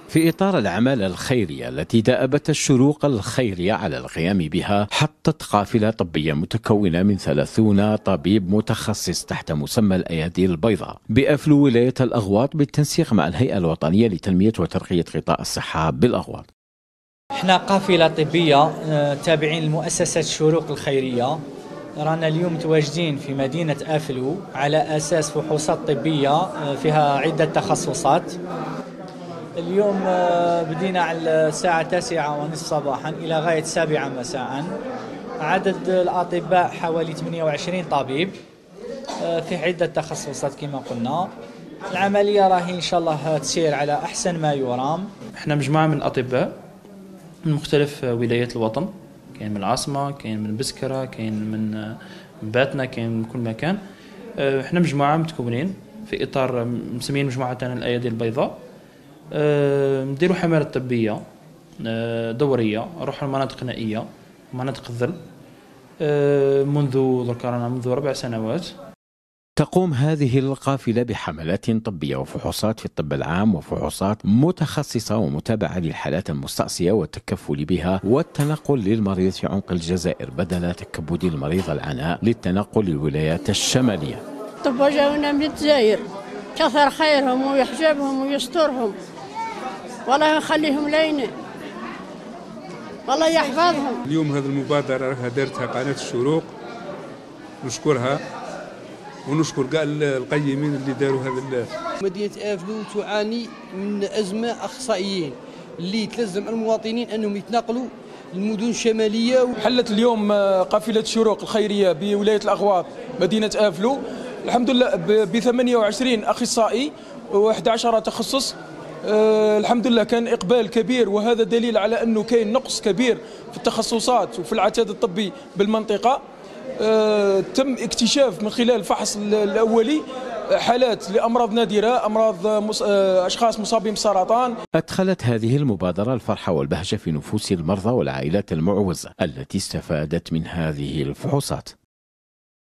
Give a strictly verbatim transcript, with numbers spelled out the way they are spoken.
في إطار الأعمال الخيرية التي دأبت الشروق الخيرية على القيام بها، حطت قافلة طبية متكونة من ثلاثين طبيب متخصص تحت مسمى الأيادي البيضاء بأفلو ولاية الأغواط بالتنسيق مع الهيئة الوطنية لتنمية وترقية قطاع الصحة بالأغواط. احنا قافلة طبية تابعين لمؤسسة الشروق الخيرية، رانا اليوم متواجدين في مدينة أفلو على أساس فحوصات طبية فيها عدة تخصصات. اليوم بدينا على الساعة التاسعة ونصف صباحا إلى غاية السابعة مساء. عدد الأطباء حوالي ثمانية وعشرين طبيب في عدة تخصصات كما قلنا. العملية راهي إن شاء الله تسير على أحسن ما يرام. احنا مجموعة من الأطباء من مختلف ولايات الوطن، كاين من العاصمة، كاين من بسكرة، كاين من باتنا، كاين من كل مكان. احنا مجموعة متكونين في إطار مسميين مجموعتنا الأيادي البيضاء. نديروا حملات طبية دورية، نروحوا لمناطق نائية ومناطق الظل منذ ذكرنا منذ ربع سنوات. تقوم هذه القافلة بحملات طبية وفحوصات في الطب العام وفحوصات متخصصة ومتابعة للحالات المستعصية والتكفل بها والتنقل للمريض في عمق الجزائر بدل تكبد المريض العناء للتنقل للولايات الشمالية. طب جاونا من الجزائر، كثر خيرهم ويحجبهم ويسترهم، والله يخليهم لينا، والله يحفظهم. اليوم هذه المبادرة راها دارتها قناة الشروق، نشكرها ونشكر كاع القيمين اللي داروا هذا. مدينة أفلو تعاني من أزمة أخصائيين اللي تلزم المواطنين أنهم يتنقلوا للمدن الشمالية. حلت اليوم قافلة الشروق الخيرية بولاية الأغواط مدينة أفلو الحمد لله ب ثمانية وعشرين أخصائي وأحد عشر تخصص. أه الحمد لله كان إقبال كبير، وهذا دليل على أنه كاين نقص كبير في التخصصات وفي العتاد الطبي بالمنطقة. أه تم اكتشاف من خلال الفحص الأولي حالات لأمراض نادرة، أمراض مص... أشخاص مصابين بالسرطان. أدخلت هذه المبادرة الفرحة والبهجة في نفوس المرضى والعائلات المعوزة التي استفادت من هذه الفحوصات.